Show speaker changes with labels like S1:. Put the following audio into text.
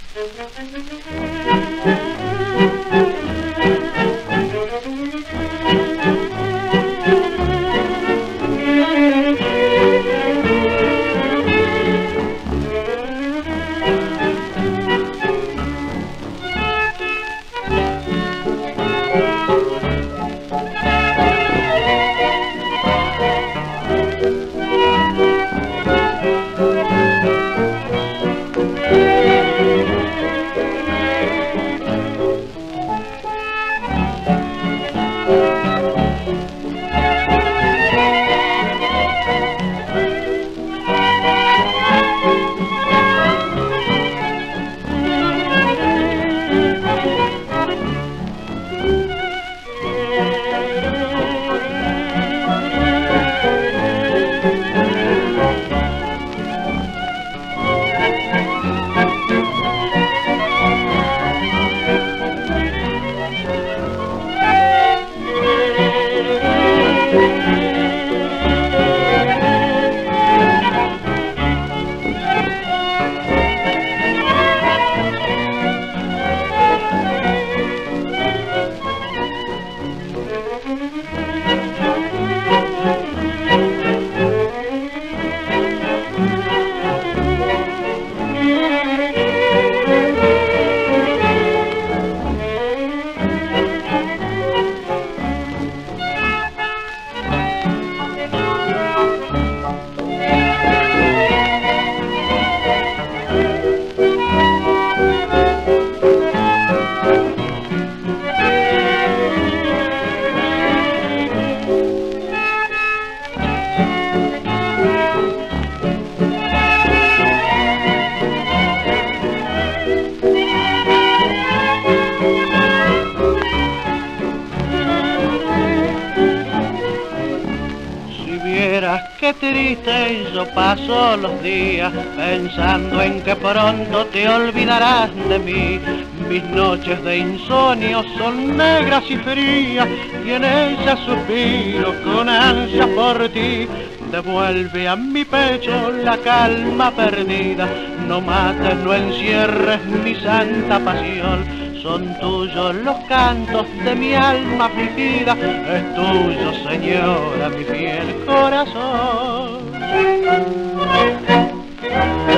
S1: Qué triste yo paso los días pensando en que pronto te olvidarás de mí. Mis noches de insomnio son negras y frías y en ellas suspiro con ansia por ti. Devuelve a mi pecho la calma perdida, no mates, no encierres mi santa pasión. Son tuyos los cantos de mi alma afligida, es tuyo, señora, mi fiel corazón.